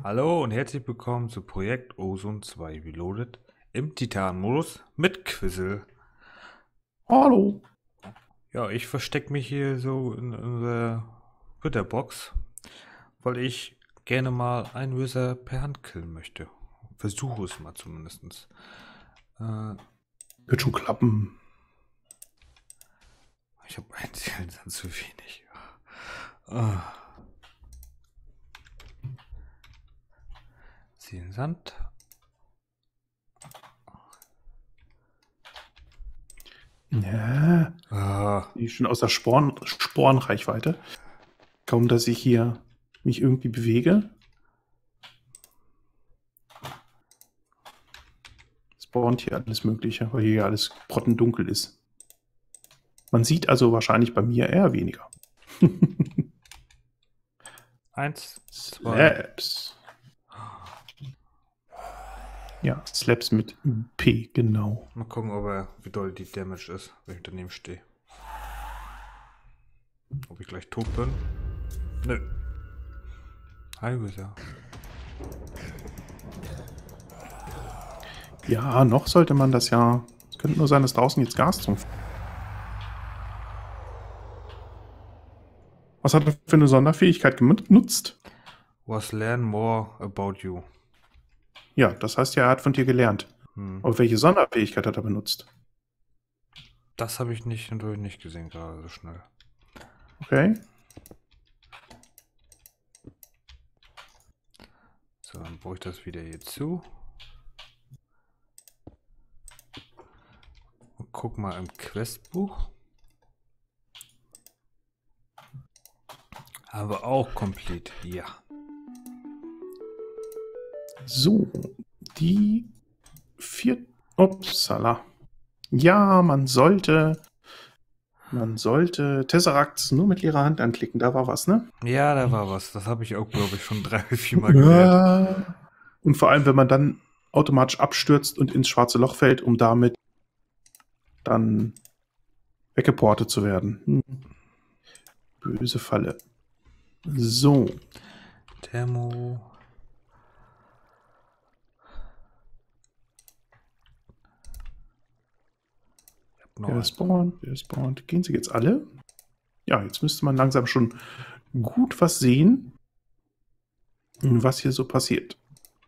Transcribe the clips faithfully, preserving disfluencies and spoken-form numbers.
Hallo und herzlich willkommen zu Projekt Ozone zwei Reloaded im Titan-Modus mit Quizzle. Hallo. Ja, ich verstecke mich hier so in unserer Ritterbox, weil ich gerne mal einen Wizard per Hand killen möchte. Versuche es mal zumindest. Äh, Wird schon klappen. ich habe einen Seelensand zu wenig. Ah. Seelensand. Ja, Ah. die ist schon aus der Sporen Sporenreichweite. Kaum, dass ich hier mich irgendwie bewege. Spawnt hier alles Mögliche, weil hier alles brottendunkel ist. Man sieht also wahrscheinlich bei mir eher weniger. Eins, zwei. Slabs. Ja, Slabs mit P, genau. Mal gucken, ob er, wie doll die Damage ist, wenn ich daneben stehe. Ob ich gleich tot bin? Nö. Hi, Wizard. Ja, noch sollte man das ja. Es könnte nur sein, dass draußen jetzt Gas zum. Was hat er für eine Sonderfähigkeit genutzt? Was learn more about you. Ja, das heißt ja, er hat von dir gelernt. Hm. Aber welche Sonderfähigkeit hat er benutzt? Das habe ich nicht natürlich nicht gesehen gerade so schnell. Okay. So, dann brauche ich das wieder hier zu. Und guck mal im Questbuch. Aber auch komplett, ja. So, die vier. Upsala. Ja, man sollte. Man sollte Tesseracts nur mit leerer Hand anklicken. Da war was, ne? Ja, da war was. Das habe ich auch, glaube ich, schon drei, vier Mal gelernt. Und vor allem, wenn man dann automatisch abstürzt und ins schwarze Loch fällt, um damit dann weggeportet zu werden. Hm. Böse Falle. So. Thermo. Wer spawnt, wer spawnt. Gehen sie jetzt alle? Ja, jetzt müsste man langsam schon gut was sehen, was hier so passiert.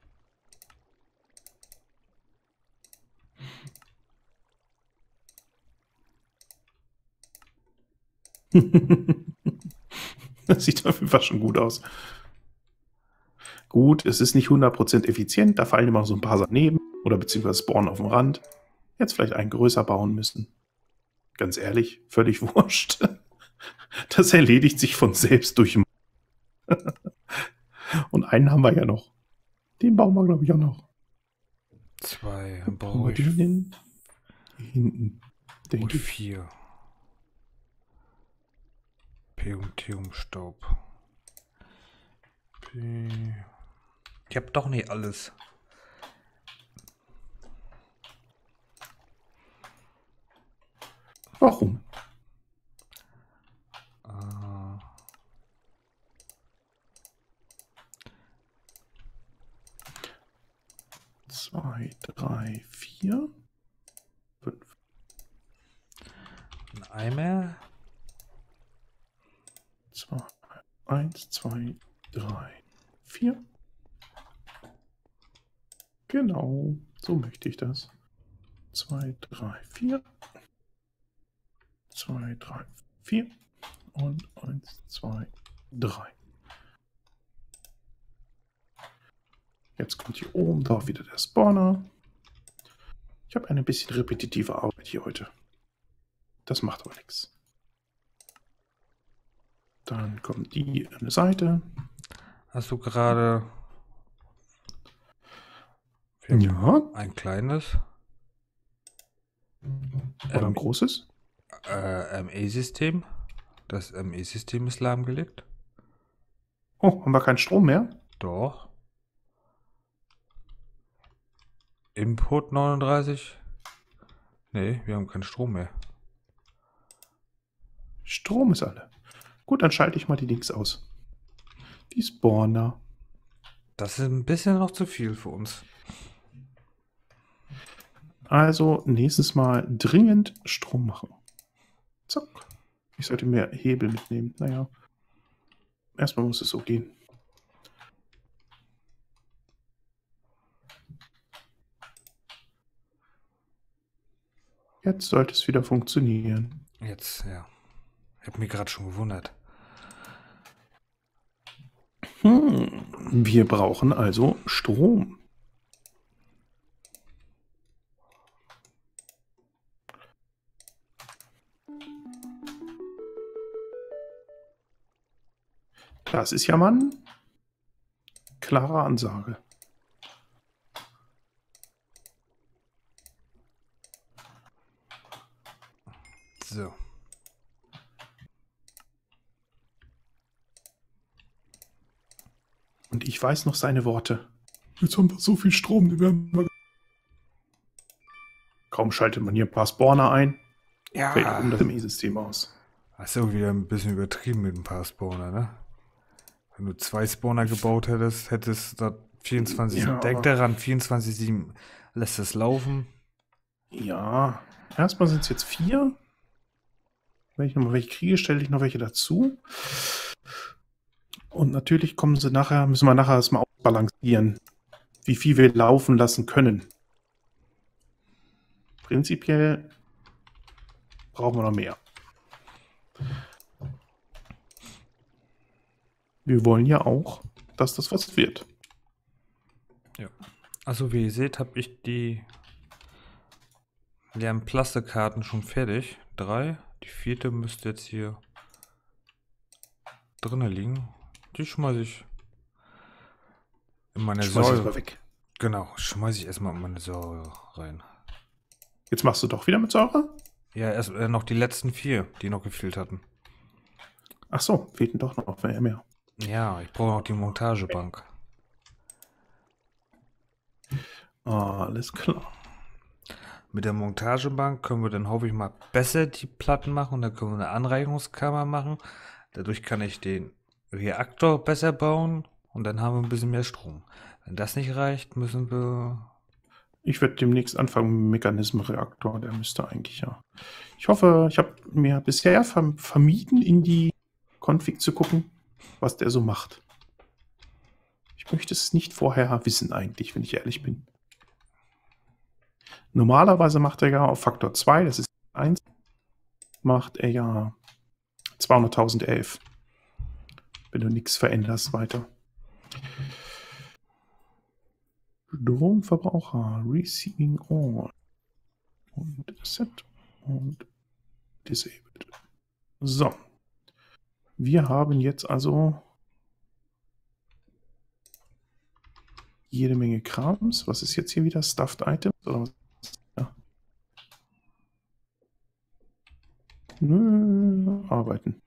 Das sieht auf jeden Fall schon gut aus. Gut, es ist nicht hundert Prozent effizient, da fallen immer so ein paar daneben oder beziehungsweise spawnen auf dem Rand. Jetzt vielleicht einen größer bauen müssen. Ganz ehrlich, völlig wurscht. Das erledigt sich von selbst durch. Und einen haben wir ja noch. Den bauen wir, glaube ich, auch noch. Zwei. Wo Brauche ich den hin? Hier hinten. und vier. Peuntiumstaub. Ich habe doch nicht alles. Warum? Äh, Zwei, drei, vier, fünf. Ein Eimer. Zwei, eins, zwei, drei, vier. Genau, so möchte ich das. Zwei, drei, vier. Zwei, drei, vier. Und eins, zwei, drei. Jetzt kommt hier oben drauf wieder der Spawner. Ich habe eine bisschen repetitive Arbeit hier heute. Das macht aber nichts. Dann kommt die an die Seite. Hast du gerade ja ein kleines oder ein großes äh, M E-System? Das M E-System ist lahmgelegt. Oh, haben wir keinen Strom mehr? Doch. Input neununddreißig. Nee, wir haben keinen Strom mehr. Strom ist alle. Gut, dann schalte ich mal die Dings aus. Die Spawner. Das ist ein bisschen noch zu viel für uns. Also nächstes Mal dringend Strom machen. Zack. Ich sollte mehr Hebel mitnehmen. Naja. Erstmal muss es so gehen. Jetzt sollte es wieder funktionieren. Jetzt, ja. Ich habe mich gerade schon gewundert. Hm, wir brauchen also Strom. Das ist ja mal eine klare Ansage. So. Und ich weiß noch seine Worte. Jetzt haben wir so viel Strom, die werden wir... Kaum schaltet man hier ein paar Spawner ein, fällt Ja. um das Chemiesystem aus. Das ist auch wieder ein bisschen übertrieben mit ein paar Spawner, ne? Wenn du zwei Spawner gebaut hättest, hättest du vierundzwanzig... Ja. Denk daran, vierundzwanzig sieben lässt es laufen. Ja, erstmal sind es jetzt vier. Wenn ich noch mal welche kriege, stelle ich noch welche dazu. Und natürlich kommen sie nachher, müssen wir nachher erstmal ausbalancieren, wie viel wir laufen lassen können. Prinzipiell brauchen wir noch mehr. Wir wollen ja auch, dass das was wird. Ja. Also wie ihr seht, habe ich die leeren Plastikkarten schon fertig. Drei. Die vierte müsste jetzt hier drinnen liegen. Die schmeiße ich in meine Schmeiß es Säure. mal weg. Genau, schmeiße ich erstmal in meine Säure rein. Jetzt machst du doch wieder mit Säure? Ja, erst äh, noch die letzten vier, die noch gefehlt hatten. Ach so, fehlten doch noch mehr. Ja, ich brauche noch die Montagebank. Alles klar. Mit der Montagebank können wir dann, hoffe ich mal, besser die Platten machen und dann können wir eine Anreichungskammer machen. Dadurch kann ich den Reaktor besser bauen und dann haben wir ein bisschen mehr Strom. Wenn das nicht reicht, müssen wir... Ich werde demnächst anfangen mit dem Mechanismenreaktor. Der müsste eigentlich ja. Ich hoffe, ich habe mir bisher verm vermieden, in die Config zu gucken, was der so macht. Ich möchte es nicht vorher wissen, eigentlich, wenn ich ehrlich bin. Normalerweise macht er ja auf Faktor zwei, das ist eins, macht er ja zweihunderttausendelf. Wenn du nichts veränderst weiter. Stromverbraucher, Receiving All und Set und Disabled. So. Wir haben jetzt also jede Menge Krams. Was ist jetzt hier wieder? Stuffed Items? Oder was? Ja. Nö, arbeiten.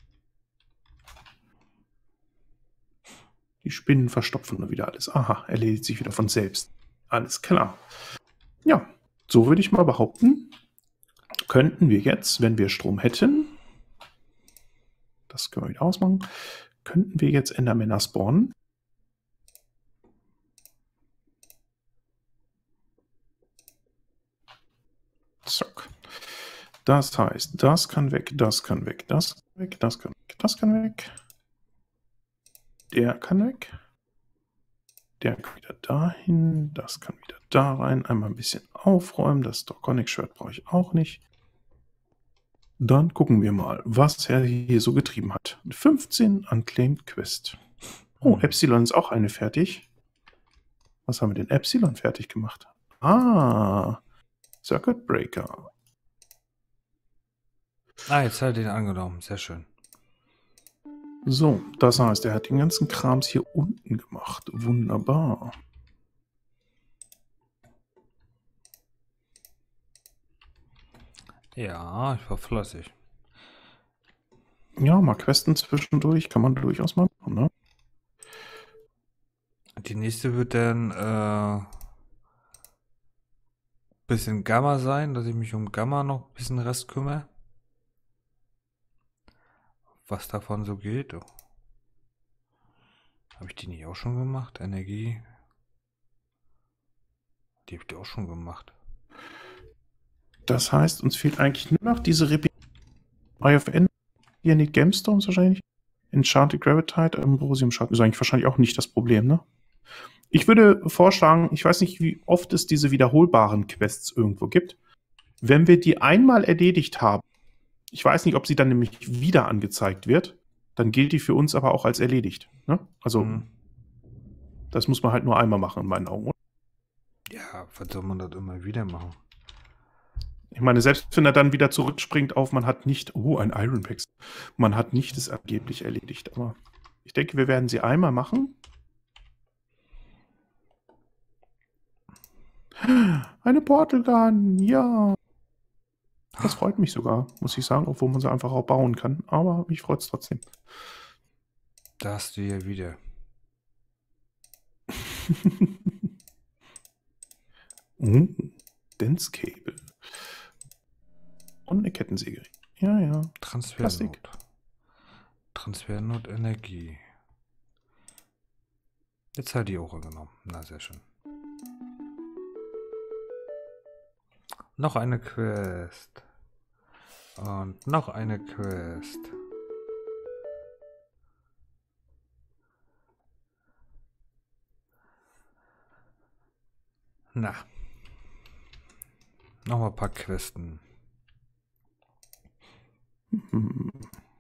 Die Spinnen verstopfen nur wieder alles. Aha, erledigt sich wieder von selbst. Alles klar. Ja, so würde ich mal behaupten, könnten wir jetzt, wenn wir Strom hätten, das können wir wieder ausmachen, könnten wir jetzt Endermänner spawnen. Zack. Das heißt, das kann weg, das kann weg, das kann weg, das kann weg, das kann weg. Der kann weg. Der kann wieder dahin. Das kann wieder da rein. Einmal ein bisschen aufräumen. Das Dorconic-Shirt brauche ich auch nicht. Dann gucken wir mal, was er hier so getrieben hat. fünfzehn Unclaimed Quest. Oh, Epsilon ist auch eine fertig. Was haben wir denn Epsilon fertig gemacht? Ah, Circuit Breaker. Ah, jetzt hat er den angenommen. Sehr schön. So, das heißt, er hat den ganzen Krams hier unten gemacht. Wunderbar. Ja, ich war fleißig. Ja, mal Questen zwischendurch kann man durchaus mal machen, ne? Die nächste wird dann äh, bisschen Gamma sein, dass ich mich um Gamma noch ein bisschen Rest kümmere. Was davon so geht. Habe ich die nicht auch schon gemacht? Energie. Die habe ich auch schon gemacht. Das heißt, uns fehlt eigentlich nur noch diese Repi I F N, hier nicht Gemstones wahrscheinlich. Enchanted Gravitite, Ambrosium Schatten ist eigentlich wahrscheinlich auch nicht das Problem, ne? Ich würde vorschlagen, ich weiß nicht, wie oft es diese wiederholbaren Quests irgendwo gibt. Wenn wir die einmal erledigt haben, ich weiß nicht, ob sie dann nämlich wieder angezeigt wird, dann gilt die für uns aber auch als erledigt. Ne? Also, Mhm. das muss man halt nur einmal machen, in meinen Augen. Oder? Ja, was soll man das immer wieder machen? Ich meine, selbst wenn er dann wieder zurückspringt auf, man hat nicht, oh, ein Iron Pax, man hat nicht es angeblich erledigt. Aber ich denke, wir werden sie einmal machen. Eine Portal Gun, ja. Das freut mich sogar, muss ich sagen, obwohl man sie einfach auch bauen kann. Aber mich freut es trotzdem. Da hast du ja wieder. uh, Dense Cable. Und eine Kettensäge. Ja, ja. Transfernot. Transfernot Energie. Jetzt hat die auch genommen. Na, sehr schön. Noch eine Quest. Und noch eine Quest. Na. Noch mal ein paar Questen. Hm.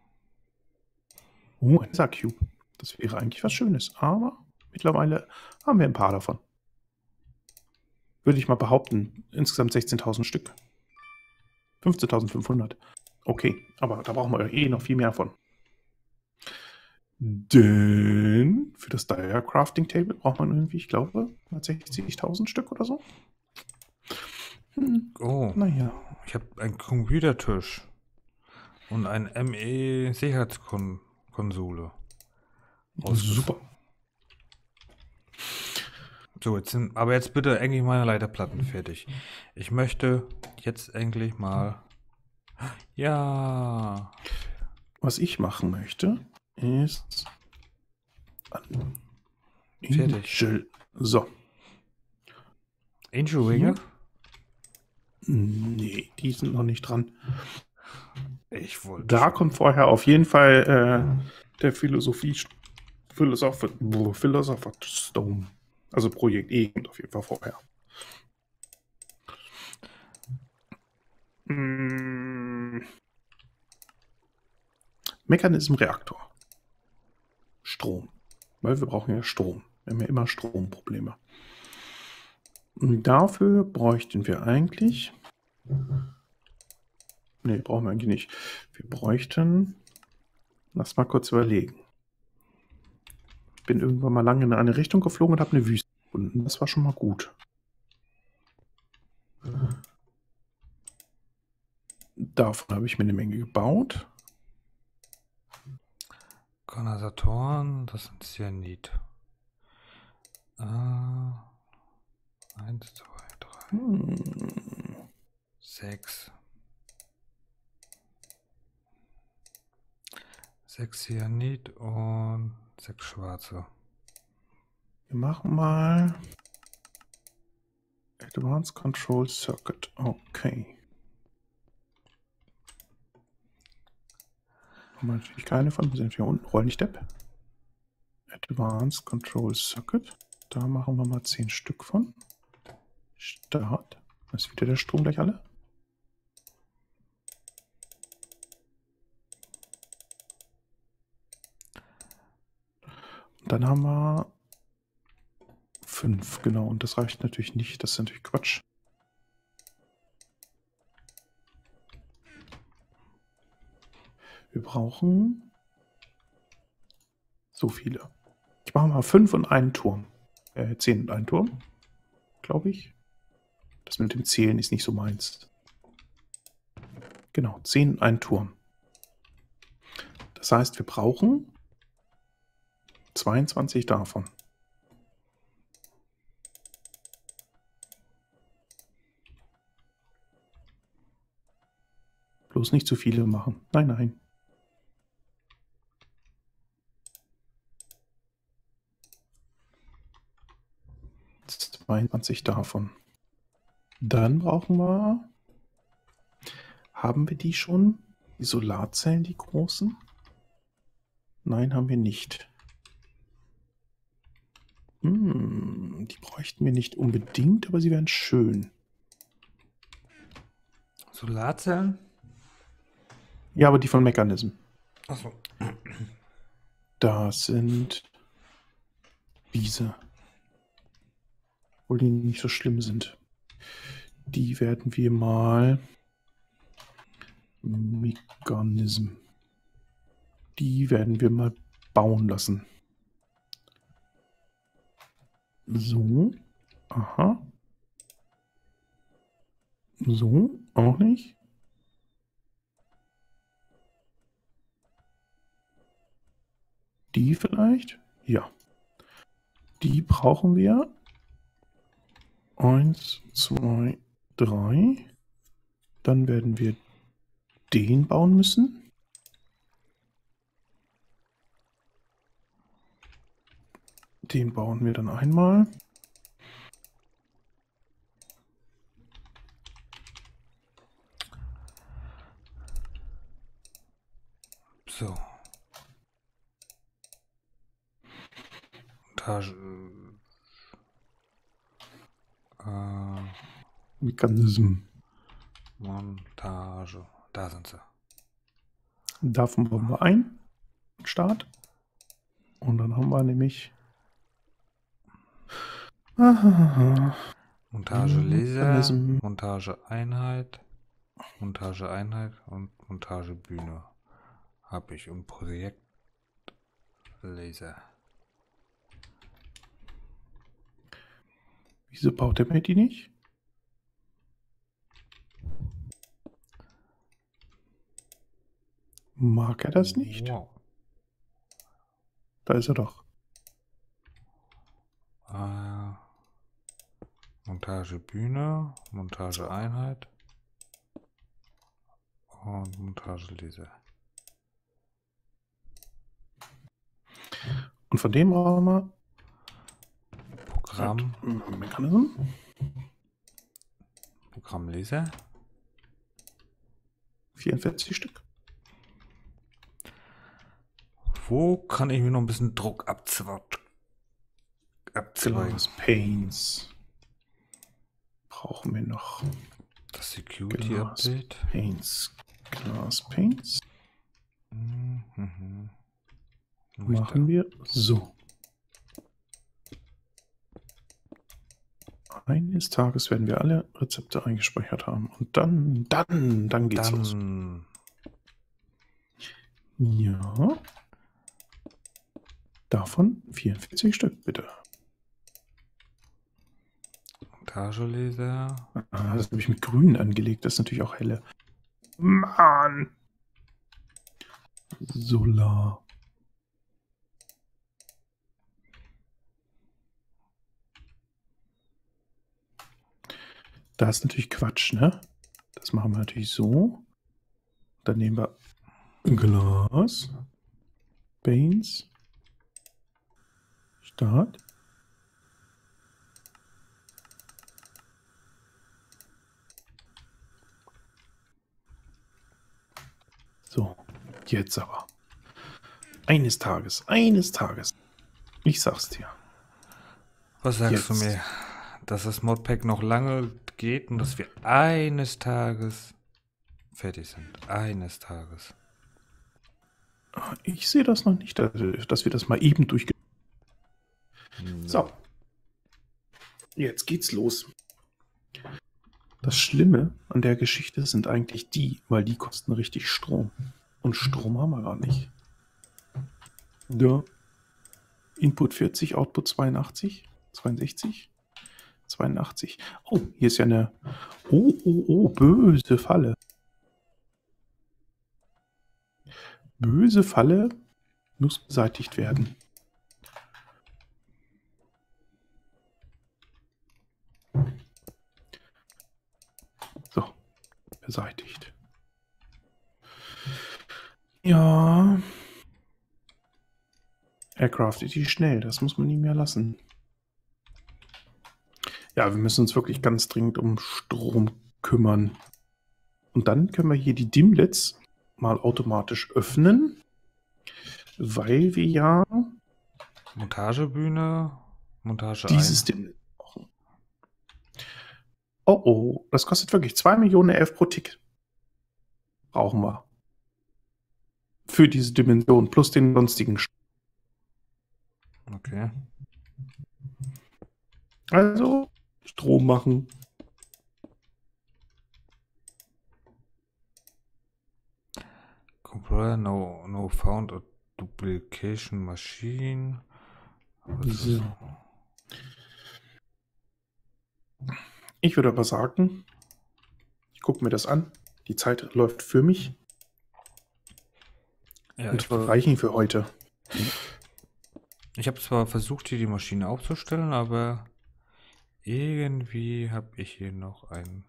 Oh, ein Sack-Cube. Das wäre eigentlich was Schönes. Aber mittlerweile haben wir ein paar davon. Würde ich mal behaupten, insgesamt sechzehntausend Stück. fünfzehntausendfünfhundert. Okay, aber da brauchen wir eh noch viel mehr von. Denn für das Dire Crafting Table braucht man irgendwie, ich glaube, hundertsechzigtausend Stück oder so. Hm. Oh, naja. Ich habe einen Computertisch und ein M E-Sicherheitskonsole. Super. So, jetzt sind, aber jetzt bitte endlich meine Leiterplatten fertig. Ich möchte jetzt endlich mal... Ja. Was ich machen möchte, ist... Fertig. Angel. So. Angel Ringe? Nee, die sind noch nicht dran. Ich wollte. Da schon. Kommt vorher auf jeden Fall äh, der Philosophie Philosopher, Philosopher Stone. Also Projekt E kommt auf jeden Fall vorher. Hm. Mechanism Reaktor. Strom. Weil wir brauchen ja Strom. Wir haben ja immer Stromprobleme. Und dafür bräuchten wir eigentlich... Ne, brauchen wir eigentlich nicht. Wir bräuchten... Lass mal kurz überlegen. Ich bin irgendwann mal lange in eine Richtung geflogen und habe eine Wüste gefunden. Das war schon mal gut. Davon habe ich mir eine Menge gebaut. Kondensatoren, das sind Cyanid. Uh, eins, zwei, drei, hm. sechs. Sechs Cyanid und sechs schwarze. Wir machen mal Advanced Control Circuit. Okay. Haben wir natürlich keine von. Wir sind hier unten. Roll nicht Depp. Advanced Control Circuit. Da machen wir mal zehn Stück von. Start. Ist wieder der Strom gleich alle? Und dann haben wir fünf, genau. Und das reicht natürlich nicht. Das ist natürlich Quatsch. Wir brauchen so viele. Ich mache mal fünf und einen Turm. Äh, zehn und einen Turm, glaube ich. Das mit dem Zählen ist nicht so meins. Genau, zehn und einen Turm. Das heißt, wir brauchen zweiundzwanzig davon. Bloß nicht zu viele machen. Nein, nein. zweiundzwanzig davon. Dann brauchen wir... Haben wir die schon? Die Solarzellen, die großen? Nein, haben wir nicht. Hm, die bräuchten wir nicht unbedingt, aber sie wären schön. Solarzellen? Ja, aber die von Mechanism. Achso. Das sind diese. Obwohl die nicht so schlimm sind. Die werden wir mal... Mechanism. Die werden wir mal bauen lassen. So. Aha. So. Auch nicht. Die vielleicht? Ja. Die brauchen wir. Eins, zwei, drei. Dann werden wir den bauen müssen. Den bauen wir dann einmal. So. Montage. Äh, Mechanism. Montage. Da sind sie. Davon bauen wir ein. Start. Und dann haben wir nämlich Montage Laser, Mechanism. Montage Einheit, Montage Einheit und Montage Bühne. Habe ich im Projekt Laser. Wieso baut der mir die nicht? Mag er das nicht? Wow. Da ist er doch. Äh, Montage Bühne, Montage Einheit und Montage Laser. Und von dem brauchen wir Programm, Mechanism. Programm Laser. vierundvierzig Stück. Wo kann ich mir noch ein bisschen Druck abzweigen? Glass Panes. Brauchen wir noch. Das Security Glass Update. Panes. Glass Panes. Mhm. Machen wir so. Eines Tages werden wir alle Rezepte eingespeichert haben. Und dann, dann, dann geht's los. Dann Ja. Davon vierundvierzig Stück, bitte. Montagelaser. Ah, das habe ich mit grün angelegt. Das ist natürlich auch helle. Mann! Solar. Das ist natürlich Quatsch, ne? Das machen wir natürlich so. Dann nehmen wir Glas. Panes. Start. So, jetzt aber. Eines Tages, eines Tages. Ich sag's dir. Was sagst Jetzt. du mir? Dass das Modpack noch lange geht und dass wir eines Tages fertig sind. Eines Tages. Ich sehe das noch nicht, dass wir das mal eben durchge... No. So. Jetzt geht's los. Das Schlimme an der Geschichte sind eigentlich die, weil die kosten richtig Strom. Und Strom haben wir gar nicht. Ja. Input vierzig, Output zweiundachtzig, zweiundsechzig, zweiundachtzig. Oh, hier ist ja eine... Oh, oh, oh, böse Falle. Böse Falle muss beseitigt werden. So, beseitigt. Ja. Er craftet die schnell, das muss man ihm ja lassen. Ja, wir müssen uns wirklich ganz dringend um Strom kümmern. Und dann können wir hier die Dimlets mal automatisch öffnen, weil wir ja Montagebühne, Montage dieses ein. Dimlet brauchen. Oh oh, das kostet wirklich zwei Millionen elf pro Tick. Brauchen wir. Für diese Dimension plus den sonstigen Strom. Okay. Also Strom machen. Compiler, no, no found a duplication machine. Was ist So. das? Ich würde aber sagen, ich gucke mir das an. Die Zeit läuft für mich. Ja, Und ich, wir reichen für heute. ich habe zwar versucht, hier die Maschine aufzustellen, aber irgendwie habe ich hier noch ein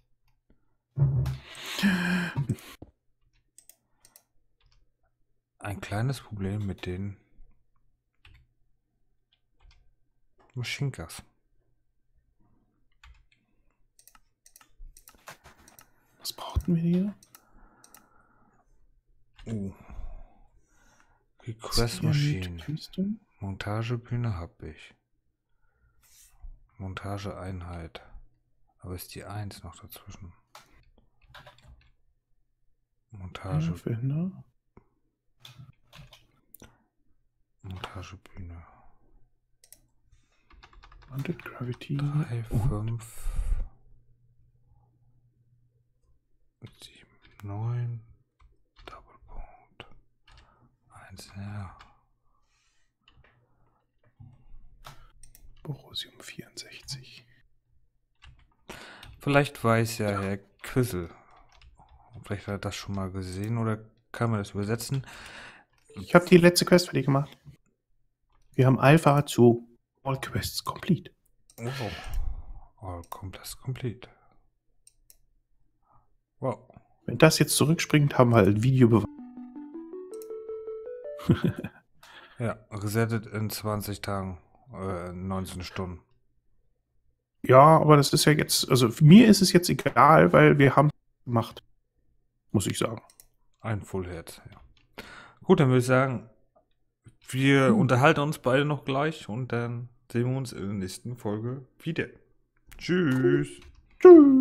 ein kleines Problem mit den Maschinengas. Was brauchten wir hier? Oh. Request Machine. Montagebühne habe ich. Montageeinheit. Aber ist die eins noch dazwischen? Montage. Ja, Montagebühne. Mounted Gravity. drei, fünf, sieben, neun. Doppelpunkt. eins, ja. Borosium vierundsechzig. Vielleicht weiß ja Herr Quissel. Vielleicht hat er das schon mal gesehen oder kann man das übersetzen? Ich habe die letzte Quest fertig gemacht. Wir haben Alpha zu All Quests Complete. Wow. All Complex Complete. Wow. Wenn das jetzt zurückspringt, haben wir halt Videobeweis. Ja, resettet in zwanzig Tagen, äh, neunzehn Stunden. Ja, aber das ist ja jetzt, also für mir ist es jetzt egal, weil wir haben gemacht, muss ich sagen. Ein Fullhead, ja. Gut, dann würde ich sagen, wir Hm. unterhalten uns beide noch gleich und dann sehen wir uns in der nächsten Folge wieder. Tschüss. Tschüss.